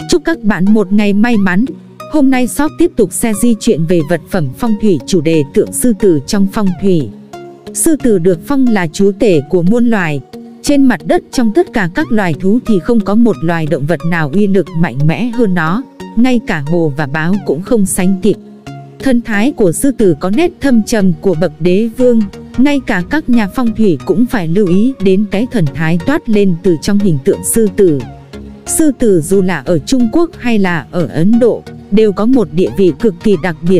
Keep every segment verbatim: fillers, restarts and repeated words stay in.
Chúc các bạn một ngày may mắn. Hôm nay shop tiếp tục xe di chuyển về vật phẩm phong thủy, chủ đề tượng sư tử trong phong thủy. Sư tử được phong là chúa tể của muôn loài. Trên mặt đất trong tất cả các loài thú thì không có một loài động vật nào uy lực mạnh mẽ hơn nó. Ngay cả hổ và báo cũng không sánh kịp. Thân thái của sư tử có nét thâm trầm của bậc đế vương. Ngay cả các nhà phong thủy cũng phải lưu ý đến cái thần thái toát lên từ trong hình tượng sư tử. Sư tử dù là ở Trung Quốc hay là ở Ấn Độ đều có một địa vị cực kỳ đặc biệt.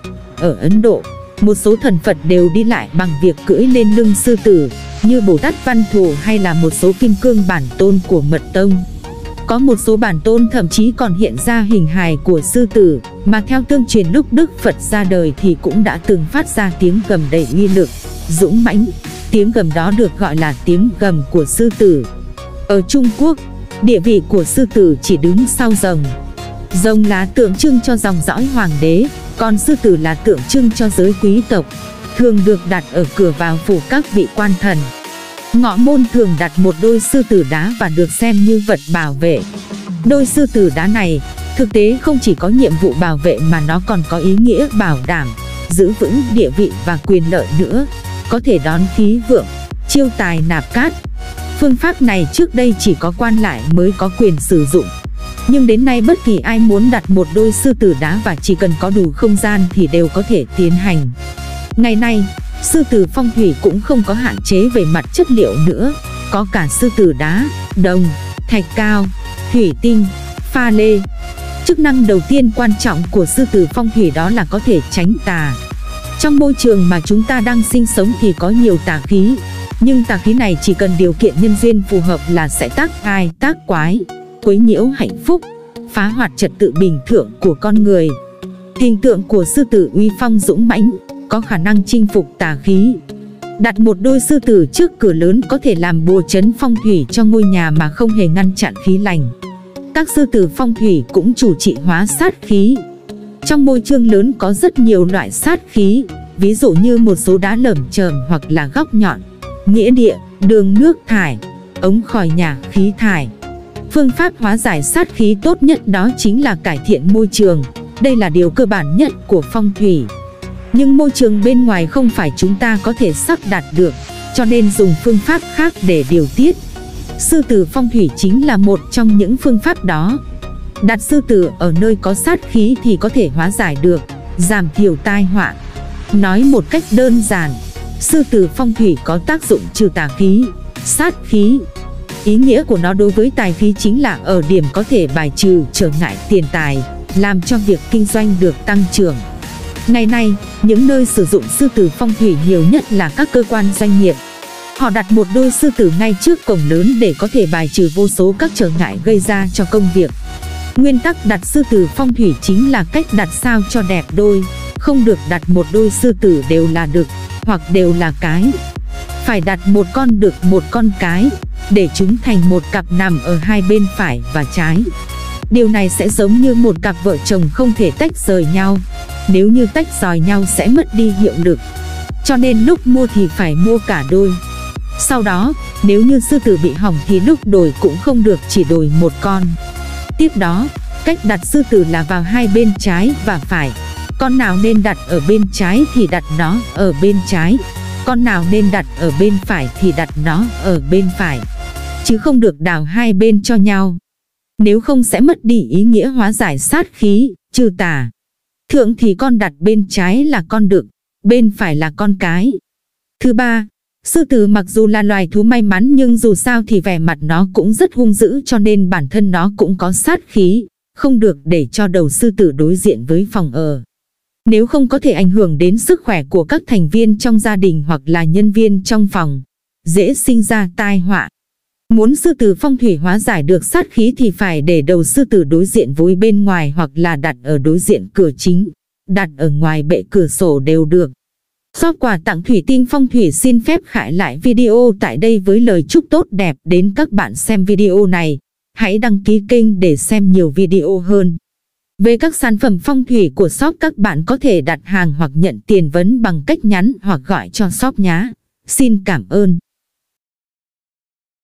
Ở Ấn Độ, một số thần Phật đều đi lại bằng việc cưỡi lên lưng sư tử, như Bồ Tát Văn Thù hay là một số kim cương bản tôn của Mật Tông. Có một số bản tôn thậm chí còn hiện ra hình hài của sư tử, mà theo tương truyền lúc Đức Phật ra đời thì cũng đã từng phát ra tiếng gầm đầy uy lực, dũng mãnh. Tiếng gầm đó được gọi là tiếng gầm của sư tử. Ở Trung Quốc, địa vị của sư tử chỉ đứng sau rồng. Rồng là tượng trưng cho dòng dõi hoàng đế, còn sư tử là tượng trưng cho giới quý tộc, thường được đặt ở cửa vào phủ các vị quan thần. Ngọ môn thường đặt một đôi sư tử đá và được xem như vật bảo vệ. Đôi sư tử đá này thực tế không chỉ có nhiệm vụ bảo vệ mà nó còn có ý nghĩa bảo đảm, giữ vững địa vị và quyền lợi nữa, có thể đón khí vượng, chiêu tài nạp cát. Phương pháp này trước đây chỉ có quan lại mới có quyền sử dụng. Nhưng đến nay bất kỳ ai muốn đặt một đôi sư tử đá và chỉ cần có đủ không gian thì đều có thể tiến hành. Ngày nay, sư tử phong thủy cũng không có hạn chế về mặt chất liệu nữa, có cả sư tử đá, đồng, thạch cao, thủy tinh, pha lê. Chức năng đầu tiên quan trọng của sư tử phong thủy đó là có thể tránh tà. Trong môi trường mà chúng ta đang sinh sống thì có nhiều tà khí, nhưng tà khí này chỉ cần điều kiện nhân duyên phù hợp là sẽ tác ai tác quái, quấy nhiễu hạnh phúc, phá hoại trật tự bình thường của con người. Hình tượng của sư tử uy phong dũng mãnh, có khả năng chinh phục tà khí. Đặt một đôi sư tử trước cửa lớn có thể làm bùa trấn phong thủy cho ngôi nhà mà không hề ngăn chặn khí lành. Các sư tử phong thủy cũng chủ trị hóa sát khí. Trong môi trường lớn có rất nhiều loại sát khí, ví dụ như một số đá lởm chởm hoặc là góc nhọn, nghĩa địa, đường nước thải, ống khói nhà khí thải. Phương pháp hóa giải sát khí tốt nhất đó chính là cải thiện môi trường. Đây là điều cơ bản nhất của phong thủy. Nhưng môi trường bên ngoài không phải chúng ta có thể sắp đặt được, cho nên dùng phương pháp khác để điều tiết. Sư tử phong thủy chính là một trong những phương pháp đó. Đặt sư tử ở nơi có sát khí thì có thể hóa giải được, giảm thiểu tai họa. Nói một cách đơn giản, sư tử phong thủy có tác dụng trừ tà khí, sát khí. Ý nghĩa của nó đối với tài khí chính là ở điểm có thể bài trừ trở ngại tiền tài, làm cho việc kinh doanh được tăng trưởng. Ngày nay, những nơi sử dụng sư tử phong thủy nhiều nhất là các cơ quan doanh nghiệp. Họ đặt một đôi sư tử ngay trước cổng lớn để có thể bài trừ vô số các trở ngại gây ra cho công việc. Nguyên tắc đặt sư tử phong thủy chính là cách đặt sao cho đẹp đôi, không được đặt một đôi sư tử đều là đực, hoặc đều là cái. Phải đặt một con đực một con cái, để chúng thành một cặp nằm ở hai bên phải và trái. Điều này sẽ giống như một cặp vợ chồng không thể tách rời nhau. Nếu như tách rời nhau sẽ mất đi hiệu lực. Cho nên lúc mua thì phải mua cả đôi. Sau đó, nếu như sư tử bị hỏng thì lúc đổi cũng không được chỉ đổi một con. Tiếp đó, cách đặt sư tử là vào hai bên trái và phải. Con nào nên đặt ở bên trái thì đặt nó ở bên trái. Con nào nên đặt ở bên phải thì đặt nó ở bên phải, chứ không được đảo hai bên cho nhau. Nếu không sẽ mất đi ý nghĩa hóa giải sát khí, trừ tà. Thường thì con đặt bên trái là con đực, bên phải là con cái. Thứ ba, sư tử mặc dù là loài thú may mắn nhưng dù sao thì vẻ mặt nó cũng rất hung dữ, cho nên bản thân nó cũng có sát khí, không được để cho đầu sư tử đối diện với phòng ở. Nếu không có thể ảnh hưởng đến sức khỏe của các thành viên trong gia đình hoặc là nhân viên trong phòng, dễ sinh ra tai họa. Muốn sư tử phong thủy hóa giải được sát khí thì phải để đầu sư tử đối diện với bên ngoài hoặc là đặt ở đối diện cửa chính, đặt ở ngoài bệ cửa sổ đều được. Shop quà tặng thủy tinh phong thủy xin phép khải lại video tại đây với lời chúc tốt đẹp đến các bạn xem video này. Hãy đăng ký kênh để xem nhiều video hơn. Về các sản phẩm phong thủy của shop, các bạn có thể đặt hàng hoặc nhận tiền vấn bằng cách nhắn hoặc gọi cho shop nhé. Xin cảm ơn.